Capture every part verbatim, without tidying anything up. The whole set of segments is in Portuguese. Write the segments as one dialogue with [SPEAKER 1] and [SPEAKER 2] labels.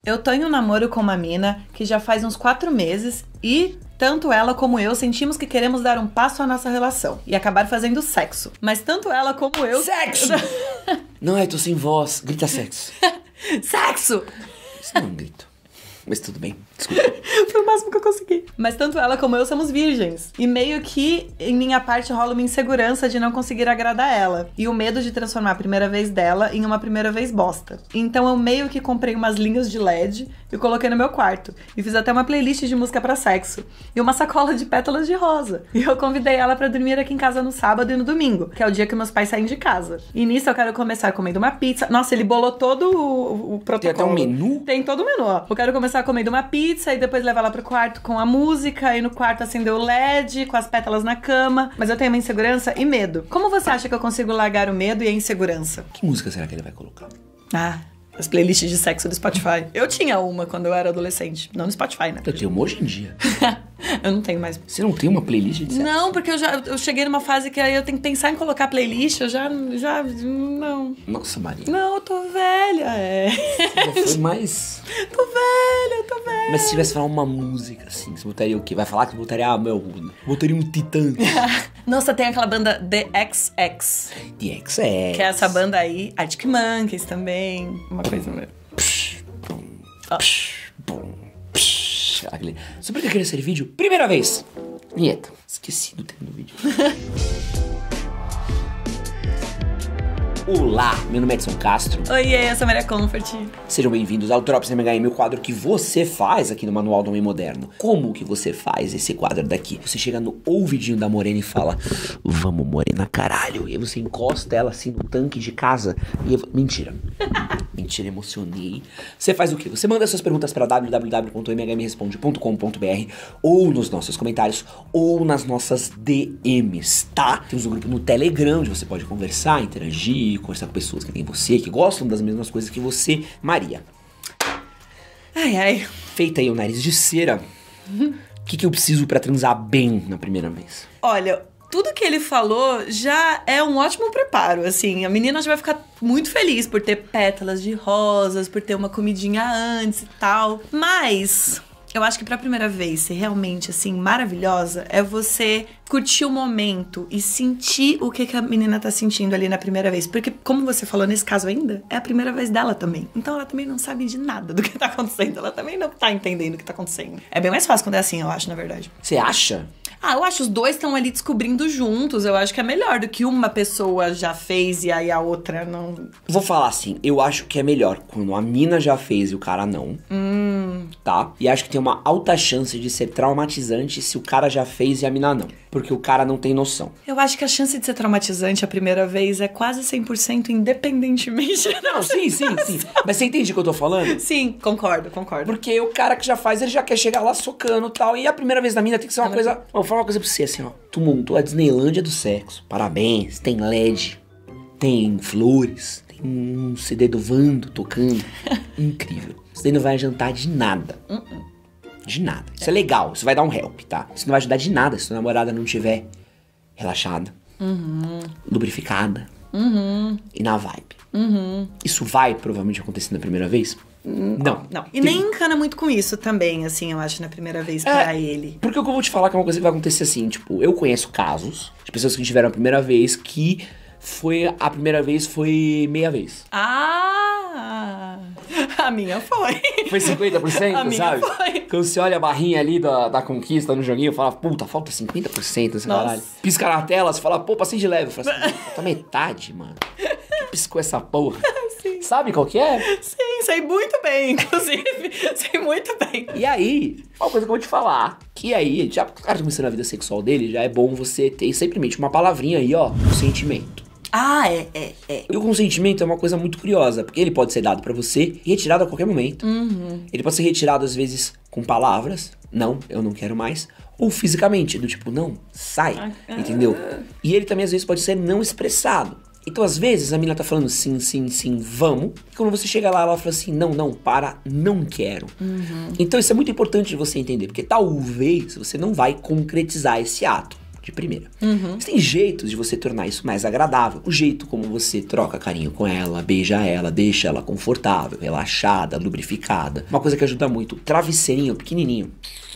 [SPEAKER 1] Eu tenho um namoro com uma mina que já faz uns quatro meses e tanto ela como eu sentimos que queremos dar um passo à nossa relação e acabar fazendo sexo. Mas tanto ela como eu...
[SPEAKER 2] Sexo! Não, eu tô sem voz. Grita sexo.
[SPEAKER 1] Sexo!
[SPEAKER 2] Isso não é um grito. Mas tudo bem, desculpa.
[SPEAKER 1] Foi o máximo que eu consegui. Mas tanto ela como eu somos virgens. E meio que, em minha parte, rola uma insegurança de não conseguir agradar ela. E o medo de transformar a primeira vez dela em uma primeira vez bosta. Então eu meio que comprei umas linhas de L E D e coloquei no meu quarto. E fiz até uma playlist de música pra sexo. E uma sacola de pétalas de rosa. E eu convidei ela pra dormir aqui em casa no sábado e no domingo, que é o dia que meus pais saem de casa. E nisso eu quero começar comendo uma pizza. Nossa, ele bolou todo o, o protocolo.
[SPEAKER 2] Tem até um menu?
[SPEAKER 1] Tem todo o menu, ó. Eu quero começar comendo uma pizza e depois levar ela pro quarto com a música, e no quarto acender o L E D com as pétalas na cama. Mas eu tenho uma insegurança e medo. Como você acha que eu consigo largar o medo e a insegurança?
[SPEAKER 2] Que música será que ele vai colocar?
[SPEAKER 1] Ah, as playlists de sexo do Spotify. Eu tinha uma quando eu era adolescente. Não no Spotify, né?
[SPEAKER 2] Eu tenho uma hoje em dia.
[SPEAKER 1] Eu não tenho mais.
[SPEAKER 2] Você não tem uma playlist de sexo?
[SPEAKER 1] Não, porque eu já eu cheguei numa fase que aí eu tenho que pensar em colocar playlist, eu já, já, não.
[SPEAKER 2] Nossa, Maria.
[SPEAKER 1] Não, eu tô velha, é.
[SPEAKER 2] Já foi mais...
[SPEAKER 1] Tô velha, tô velha.
[SPEAKER 2] Mas se tivesse falar uma música, assim, você botaria o quê? Vai falar que botaria, ah, meu, botaria um Titã.
[SPEAKER 1] Nossa, tem aquela banda The X X.
[SPEAKER 2] The X X.
[SPEAKER 1] Que é essa banda aí, Arctic Monkeys também, uma coisa mesmo.
[SPEAKER 2] Psh, bum, psh, bum, psh. Aquele... Sobre o que eu queria ser vídeo? Primeira vez! Vinheta. Esqueci do tempo do vídeo. Olá, meu nome é Edson Castro.
[SPEAKER 1] Oiê, eu sou a Maria Comfort.
[SPEAKER 2] Sejam bem-vindos ao Drops M H M, o quadro que você faz aqui no Manual do Homem Moderno. Como que você faz esse quadro daqui? Você chega no ouvidinho da Morena e fala: vamos, Morena, caralho. E aí você encosta ela assim no tanque de casa e... Eu... Mentira. Mentira, emocionei. Você faz o quê? Você manda suas perguntas para w w w ponto m h m responde ponto com ponto b r ou nos nossos comentários ou nas nossas D Ms, tá? Temos um grupo no Telegram onde você pode conversar, interagir, conversar com pessoas que nem você, que gostam das mesmas coisas que você, Maria.
[SPEAKER 1] Ai, ai.
[SPEAKER 2] Feita aí o nariz de cera, o que, que eu preciso pra transar bem na primeira vez?
[SPEAKER 1] Olha, tudo que ele falou já é um ótimo preparo, assim. A menina já vai ficar muito feliz por ter pétalas de rosas, por ter uma comidinha antes e tal. Mas... eu acho que pra primeira vez ser realmente, assim, maravilhosa é você curtir o momento e sentir o que, que a menina tá sentindo ali na primeira vez. Porque, como você falou nesse caso ainda, é a primeira vez dela também. Então ela também não sabe de nada do que tá acontecendo. Ela também não tá entendendo o que tá acontecendo. É bem mais fácil quando é assim, eu acho, na verdade.
[SPEAKER 2] Você acha?
[SPEAKER 1] Ah, eu acho que os dois estão ali descobrindo juntos. Eu acho que é melhor do que uma pessoa já fez e aí a outra não...
[SPEAKER 2] Vou falar assim, eu acho que é melhor quando a mina já fez e o cara não.
[SPEAKER 1] Hum...
[SPEAKER 2] Tá? E acho que tem uma alta chance de ser traumatizante se o cara já fez e a mina não. Porque o cara não tem noção.
[SPEAKER 1] Eu acho que a chance de ser traumatizante a primeira vez é quase cem por cento independentemente.
[SPEAKER 2] Não, sim, sim, sim. Mas você entende o que eu tô falando?
[SPEAKER 1] Sim, concordo, concordo.
[SPEAKER 2] Porque o cara que já faz, ele já quer chegar lá socando e tal. E a primeira vez da mina tem que ser uma
[SPEAKER 1] Não,
[SPEAKER 2] coisa... Vou falar uma coisa pra você, assim, ó. Tu montou a Disneylândia do sexo. Parabéns. Tem L E D. Tem flores. Tem um C D do Vando tocando. Incrível. Isso daí não vai adiantar de nada.
[SPEAKER 1] Uh -uh.
[SPEAKER 2] De nada. Isso é legal, isso vai dar um help, tá? Isso não vai ajudar de nada se sua namorada não estiver relaxada,
[SPEAKER 1] uhum.
[SPEAKER 2] lubrificada
[SPEAKER 1] uhum.
[SPEAKER 2] e na vibe.
[SPEAKER 1] Uhum.
[SPEAKER 2] Isso vai provavelmente acontecer na primeira vez?
[SPEAKER 1] Uhum.
[SPEAKER 2] Não.
[SPEAKER 1] Não. E
[SPEAKER 2] Tem...
[SPEAKER 1] nem encana muito com isso também, assim, eu acho, na primeira vez pra
[SPEAKER 2] é,
[SPEAKER 1] ele.
[SPEAKER 2] Porque o que eu vou te falar que é uma coisa que vai acontecer assim, tipo, eu conheço casos de pessoas que tiveram a primeira vez que foi, a primeira vez foi meia vez.
[SPEAKER 1] Ah! A minha foi.
[SPEAKER 2] Foi cinquenta por cento,
[SPEAKER 1] a minha
[SPEAKER 2] sabe?
[SPEAKER 1] Foi.
[SPEAKER 2] Quando você olha a barrinha ali da, da conquista no joguinho, fala, puta, falta cinquenta por cento esse caralho. Pisca na tela, você fala, pô, passei de leve. Fala assim, falta metade, mano. Que piscou essa porra?
[SPEAKER 1] Sim.
[SPEAKER 2] Sabe qual que é?
[SPEAKER 1] Sim, sei muito bem, inclusive. Sei muito bem.
[SPEAKER 2] E aí, uma coisa que eu vou te falar. Que aí, já que o cara tá começando a vida sexual dele, já é bom você ter simplesmente uma palavrinha aí, ó, consentimento.
[SPEAKER 1] Ah, é, é, é.
[SPEAKER 2] E o consentimento é uma coisa muito curiosa, porque ele pode ser dado pra você e retirado a qualquer momento.
[SPEAKER 1] Uhum.
[SPEAKER 2] Ele pode ser retirado, às vezes, com palavras. Não, eu não quero mais. Ou fisicamente, do tipo, não, sai. Ah, entendeu? E ele também, às vezes, pode ser não expressado. Então, às vezes, a mina tá falando sim, sim, sim, vamos. E quando você chega lá, ela fala assim, não, não, para, não quero.
[SPEAKER 1] Uhum.
[SPEAKER 2] Então, isso é muito importante de você entender, porque talvez você não vai concretizar esse ato. de primeira. Uhum. Mas tem jeitos de você tornar isso mais agradável. O jeito como você troca carinho com ela, beija ela, deixa ela confortável, relaxada, lubrificada. Uma coisa que ajuda muito, travesseirinho pequenininho.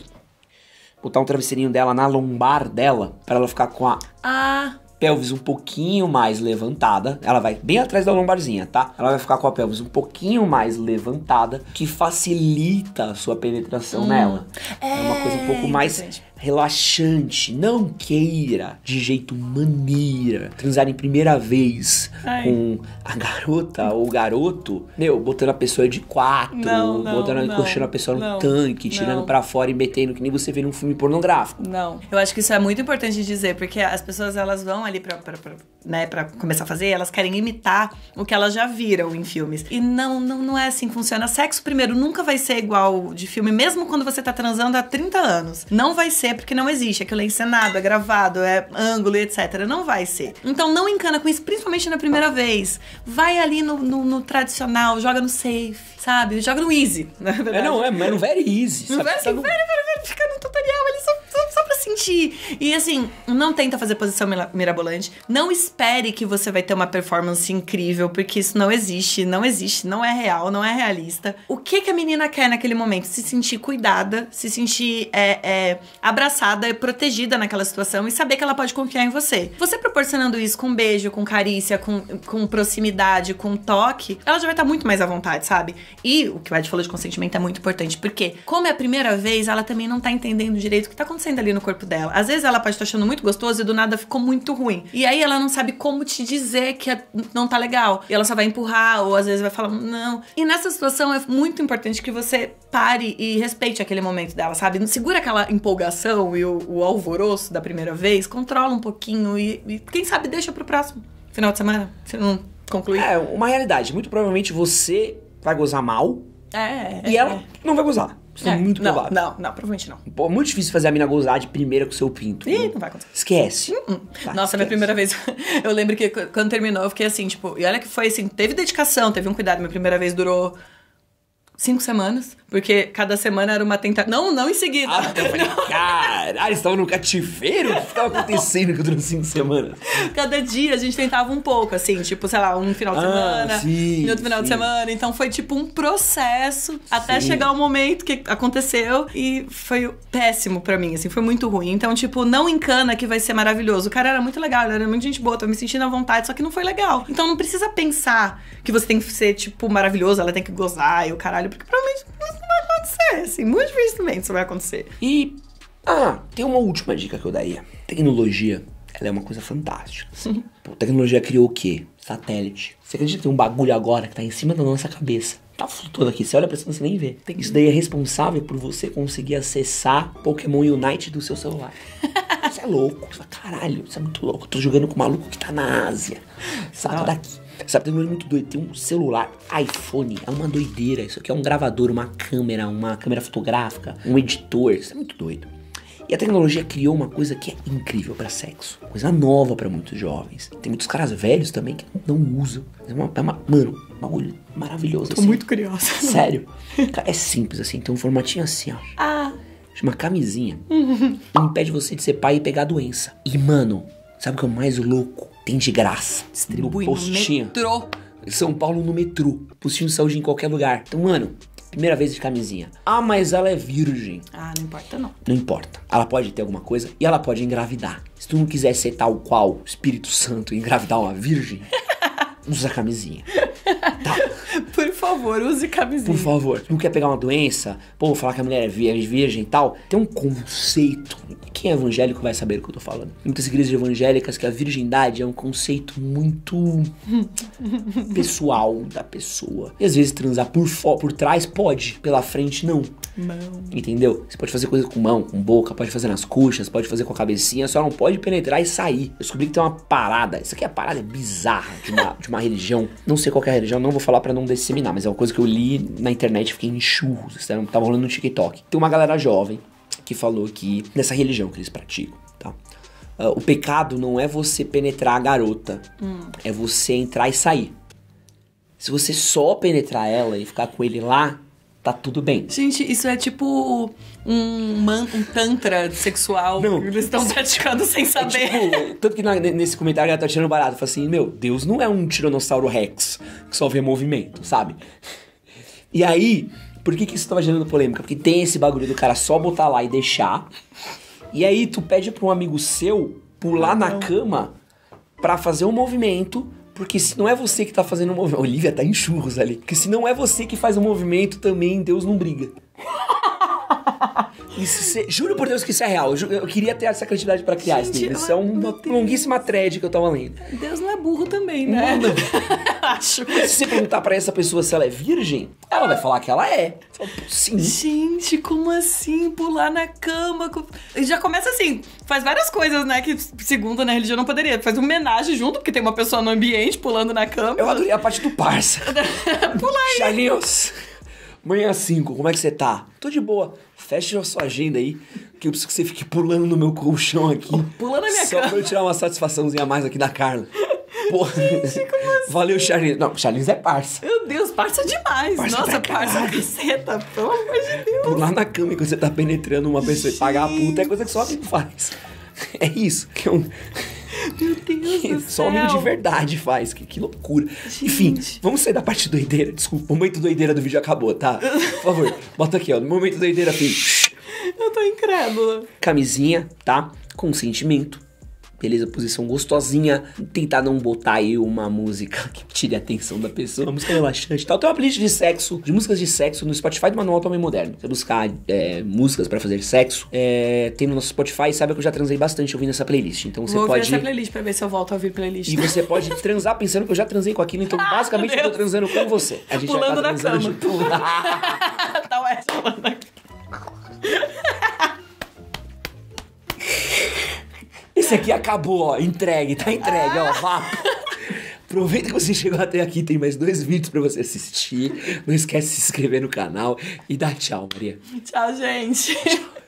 [SPEAKER 2] Botar um travesseirinho dela na lombar dela, pra ela ficar com a...
[SPEAKER 1] Ah...
[SPEAKER 2] pelvis um pouquinho mais levantada. Ela vai bem atrás da lombarzinha, tá? Ela vai ficar com a pelvis um pouquinho mais levantada, que facilita a sua penetração hum. nela. É, é uma coisa um pouco mais relaxante. Não queira, de jeito maneira, transar em primeira vez Ai. com a garota ou o garoto, meu, botando a pessoa de quatro, não, não, botando, não, encoxando a pessoa não, no tanque, tirando não. pra fora e metendo que nem você vê num filme pornográfico.
[SPEAKER 1] Não. Eu acho que isso é muito importante dizer, porque as pessoas, elas vão ali pra, pra, pra, né, pra começar a fazer, elas querem imitar o que elas já viram em filmes. E não, não, não é assim que funciona. Sexo, primeiro, nunca vai ser igual de filme, mesmo quando você tá transando há trinta anos. Não vai ser, porque não existe. Aquilo é encenado, é gravado, é ângulo e etcétera. Não vai ser. Então não encana com isso, principalmente na primeira vez. Vai ali no, no, no tradicional, joga no safe, sabe? Joga no easy, na verdade.
[SPEAKER 2] É, não, é, mas no very easy.
[SPEAKER 1] No very, assim, no... very, very, very, fica no tutorial ali só, só, só pra sentir. E assim, não tenta fazer posição mirabolante. Não espere que você vai ter uma performance incrível, porque isso não existe, não existe, não é real, não é realista. O que que a menina quer naquele momento? Se sentir cuidada, se sentir é, é, abraçada, protegida naquela situação e saber que ela pode confiar em você. Você proporcionando isso com beijo, com carícia, com, com proximidade, com toque, ela já vai estar muito mais à vontade, sabe? E o que o Ed falou de consentimento é muito importante, porque como é a primeira vez, ela também não tá entendendo direito o que tá acontecendo ali no corpo dela. Às vezes ela pode estar achando muito gostoso e do nada ficou muito ruim. E aí ela não sabe como te dizer que não tá legal. E ela só vai empurrar, ou às vezes vai falar não. E nessa situação é muito importante que você pare e respeite aquele momento dela, sabe? Não segura aquela empolgação e o, o alvoroço da primeira vez, controla um pouquinho e, e quem sabe deixa pro próximo final de semana, se não concluir.
[SPEAKER 2] É, uma realidade. Muito provavelmente você vai gozar mal
[SPEAKER 1] é,
[SPEAKER 2] e
[SPEAKER 1] é,
[SPEAKER 2] ela
[SPEAKER 1] é.
[SPEAKER 2] não vai gozar. Isso é, é muito
[SPEAKER 1] não,
[SPEAKER 2] provável.
[SPEAKER 1] Não, não, provavelmente não.
[SPEAKER 2] Pô, é muito difícil fazer a mina gozar de primeira com o seu pinto.
[SPEAKER 1] Ih, não, não vai acontecer.
[SPEAKER 2] Esquece.
[SPEAKER 1] Hum, hum.
[SPEAKER 2] Vai,
[SPEAKER 1] Nossa,
[SPEAKER 2] esquece.
[SPEAKER 1] Minha primeira vez, eu lembro que quando terminou, eu fiquei assim, tipo, e olha que foi assim, teve dedicação, teve um cuidado. Minha primeira vez durou cinco semanas, porque cada semana era uma tentativa. Não, não em seguida.
[SPEAKER 2] Ah, eu falei, caralho, eles estavam no cativeiro? O que estava acontecendo que durou cinco semanas?
[SPEAKER 1] Cada dia a gente tentava um pouco, assim, tipo, sei lá, um final de
[SPEAKER 2] ah,
[SPEAKER 1] semana,
[SPEAKER 2] sim,
[SPEAKER 1] e outro final
[SPEAKER 2] sim.
[SPEAKER 1] de semana. Então foi tipo um processo sim. até chegar o momento que aconteceu e foi péssimo pra mim, assim, foi muito ruim. Então, tipo, não encana que vai ser maravilhoso. O cara era muito legal, ele era muito gente boa, tava me sentindo à vontade, só que não foi legal. Então não precisa pensar que você tem que ser, tipo, maravilhoso, ela tem que gozar e o caralho, porque provavelmente isso não vai acontecer, assim, muito dificilmente isso vai acontecer.
[SPEAKER 2] E, ah, tem uma última dica que eu daria. Tecnologia, ela é uma coisa fantástica. Pô, tecnologia criou o quê? Satélite. Você acredita que tem um bagulho agora que tá em cima da nossa cabeça? Tá flutuando aqui, você olha pra cima, você nem vê. Isso daí é responsável por você conseguir acessar Pokémon Unite do seu celular. Isso é louco, isso é caralho, isso é muito louco. Eu tô jogando com um maluco que tá na Ásia. Sabe daqui. Sabe, tem um muito doido. Tem um celular, iPhone, é uma doideira. Isso aqui é um gravador, uma câmera, uma câmera fotográfica, um editor. Isso é muito doido. E a tecnologia criou uma coisa que é incrível pra sexo. Coisa nova pra muitos jovens. Tem muitos caras velhos também que não usam. É uma, é uma mano, um bagulho maravilhoso.
[SPEAKER 1] Tô
[SPEAKER 2] assim.
[SPEAKER 1] muito curiosa.
[SPEAKER 2] Sério. É simples assim, tem um formatinho assim, ó.
[SPEAKER 1] Ah.
[SPEAKER 2] Chama camisinha. Uhum. Impede você de ser pai e pegar doença. E, mano, sabe o que é o mais louco? Tem de graça.
[SPEAKER 1] Distribui no,
[SPEAKER 2] postinho.
[SPEAKER 1] no metrô.
[SPEAKER 2] São Paulo no metrô. Postinho de saúde em qualquer lugar. Então, mano, primeira vez de camisinha. Ah, mas ela é virgem.
[SPEAKER 1] Ah, não importa não.
[SPEAKER 2] Não importa. Ela pode ter alguma coisa e ela pode engravidar. Se tu não quiser ser tal qual o Espírito Santo e engravidar uma virgem, usa camisinha. Tá?
[SPEAKER 1] Por favor, use camisinha.
[SPEAKER 2] Por favor. Não quer pegar uma doença? Pô, falar que a mulher é virgem e tal. Tem um conceito. Quem é evangélico vai saber o que eu tô falando. Muitas igrejas evangélicas que a virgindade é um conceito muito pessoal da pessoa. E às vezes transar por, fo- por trás pode, pela frente não.
[SPEAKER 1] Não.
[SPEAKER 2] Entendeu? Você pode fazer coisa com mão, com boca, pode fazer nas coxas, pode fazer com a cabecinha, só não pode penetrar e sair. Eu descobri que tem uma parada. Isso aqui é uma parada bizarra de uma, de uma religião. Não sei qual que é a religião, não vou falar pra não disseminar, mas é uma coisa que eu li na internet e fiquei em churros. Tava rolando no TikTok. Tem uma galera jovem que falou que nessa religião que eles praticam, tá? Uh, o pecado não é você penetrar a garota, hum. é você entrar e sair. Se você só penetrar ela e ficar com ele lá, tá tudo bem.
[SPEAKER 1] Gente, isso é tipo um, man, um tantra sexual
[SPEAKER 2] Não.
[SPEAKER 1] que eles estão praticando sem saber.
[SPEAKER 2] É tipo, tanto que na, nesse comentário ela tá tirando barato. Fala assim, meu, Deus não é um tiranossauro rex que só vê movimento, sabe? E aí, por que que isso tava gerando polêmica? Porque tem esse bagulho do cara só botar lá e deixar. E aí tu pede pra um amigo seu pular na cama pra fazer um movimento. Porque se não é você que tá fazendo o movimento... Olivia tá em churros ali. Porque se não é você que faz o movimento, também Deus não briga. Isso, cê, juro por Deus que isso é real. Eu, ju- eu queria ter essa criatividade pra criar
[SPEAKER 1] Gente,
[SPEAKER 2] esse livro. Isso
[SPEAKER 1] eu-
[SPEAKER 2] é uma
[SPEAKER 1] meu Deus.
[SPEAKER 2] longuíssima thread que eu tava lendo.
[SPEAKER 1] Deus não é burro também, né?
[SPEAKER 2] Não, não.
[SPEAKER 1] Acho.
[SPEAKER 2] Se você perguntar pra essa pessoa se ela é virgem, ela vai falar que ela é. Fala, sim.
[SPEAKER 1] Gente, como assim? Pular na cama? com- Já começa assim, faz várias coisas, né? Que segundo na religião não poderia. Faz uma homenagem junto, porque tem uma pessoa no ambiente pulando na cama.
[SPEAKER 2] Eu adorei a parte do parça.
[SPEAKER 1] Pula aí.
[SPEAKER 2] Charlinhos, manhã cinco, como é que você tá? Tô de boa. Fecha a sua agenda aí, que eu preciso que você fique pulando no meu colchão aqui.
[SPEAKER 1] Pula na minha
[SPEAKER 2] Só
[SPEAKER 1] cama.
[SPEAKER 2] pra eu tirar uma satisfaçãozinha a mais aqui da Carla. Porra.
[SPEAKER 1] Gente, como assim?
[SPEAKER 2] Valeu, Charlinhos. Não, Charlinhos é parça.
[SPEAKER 1] Meu Deus, parça demais.
[SPEAKER 2] Parça
[SPEAKER 1] Nossa,
[SPEAKER 2] pra
[SPEAKER 1] parça
[SPEAKER 2] caralho.
[SPEAKER 1] caceta. Pelo amor de Deus.
[SPEAKER 2] Pular na cama enquanto você tá penetrando uma pessoa e pagar a puta é coisa que só amigo faz. É isso. Que é um...
[SPEAKER 1] Meu Deus do
[SPEAKER 2] Só
[SPEAKER 1] céu.
[SPEAKER 2] amigo de verdade faz. Que, que loucura. Enfim, vamos sair da parte doideira. Desculpa, o momento doideira do vídeo acabou, tá? Por favor, bota aqui, ó. No momento doideira, filho.
[SPEAKER 1] Eu tô incrédula.
[SPEAKER 2] Camisinha, tá? Consentimento. Beleza, posição gostosinha. Tentar não botar aí uma música que tire a atenção da pessoa. Uma música relaxante e tal. Tem uma playlist de sexo, de músicas de sexo no Spotify do Manual Homem Moderno. Você buscar é, músicas pra fazer sexo, é, tem no nosso Spotify. Saiba que eu já transei bastante ouvindo essa playlist. Então você
[SPEAKER 1] Vou
[SPEAKER 2] pode...
[SPEAKER 1] ouvir essa playlist pra ver se eu volto a ouvir playlist.
[SPEAKER 2] E você pode transar pensando que eu já transei com aquilo. Então basicamente eu tô transando com você. A gente
[SPEAKER 1] Pulando
[SPEAKER 2] já tá
[SPEAKER 1] na
[SPEAKER 2] transando
[SPEAKER 1] cama.
[SPEAKER 2] junto.
[SPEAKER 1] Tá ué, pulando na cama.
[SPEAKER 2] Esse aqui acabou, ó. Entregue, tá entregue, ó. Vá. Aproveita que você chegou até aqui. Tem mais dois vídeos pra você assistir. Não esquece de se inscrever no canal. E dá tchau, Maria.
[SPEAKER 1] Tchau, gente.